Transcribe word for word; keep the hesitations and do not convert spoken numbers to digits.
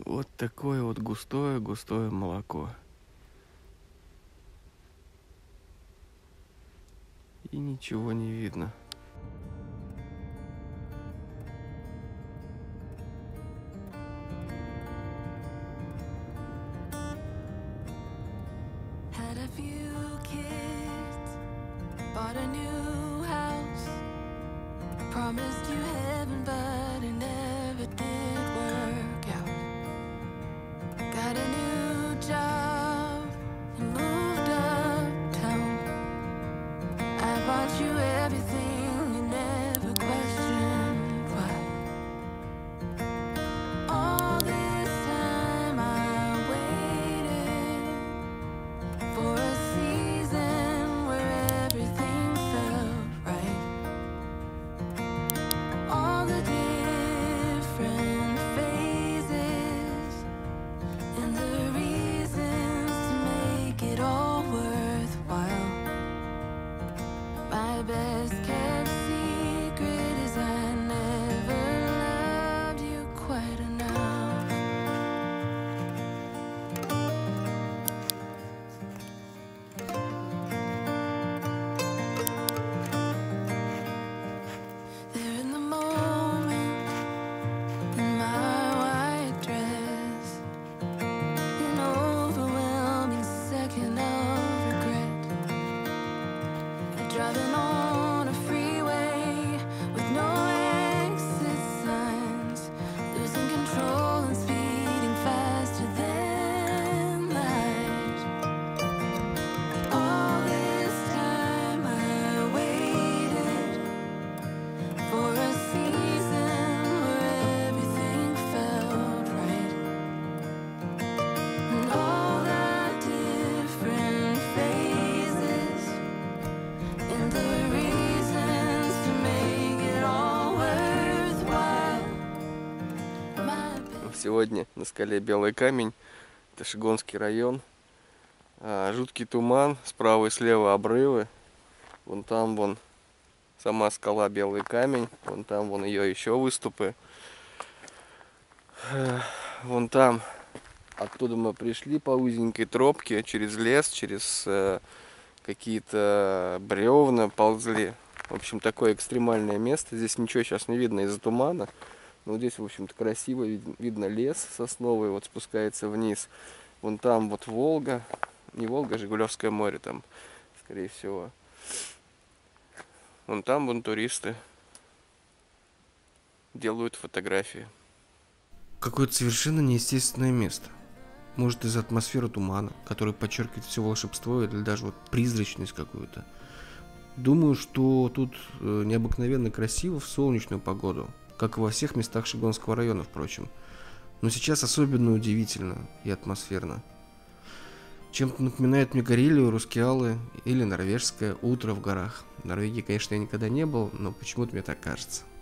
Вот такое вот густое-густое молоко. И ничего не видно. Had a few kids, bought a new house, promised you heaven, but it never did work out. Got a new job and moved uptown. I bought you everything, you never questioned why. All this time I waited for a season where everything felt right. All the different phases and the reasons to make it all worthwhile. My best kept secret is I never loved you quite enough. There in the moment, in my white dress, an overwhelming second of regret. Driving on a freeway with no exit signs, losing control and speeding faster than light. All this time I waited for a season where everything felt right. And all the different phases and the reasons to make it all worthwhile. My best. Сегодня на скале Белый камень, это Шигонский район. А, жуткий туман, справа и слева обрывы. Вон там вон сама скала Белый камень, вон там вон ее еще выступы. Э, Вон там, оттуда мы пришли по узенькой тропке через лес, через э, какие-то бревна ползли. В общем, такое экстремальное место. Здесь ничего сейчас не видно из-за тумана. Но здесь, в общем-то, красиво. Вид- видно лес сосновый, вот спускается вниз. Вон там вот Волга. Не Волга, а Жигулевское море там, скорее всего. Вон там вон туристы делают фотографии. Какое-то совершенно неестественное место. Может, из-за атмосферы тумана, который подчеркивает все волшебство или даже вот призрачность какую-то. Думаю, что тут э, необыкновенно красиво в солнечную погоду, как и во всех местах Шигонского района, впрочем. Но сейчас особенно удивительно и атмосферно. Чем-то напоминает мне Карелию, Рускеалы или норвежское утро в горах. В Норвегии, конечно, я никогда не был, но почему-то мне так кажется.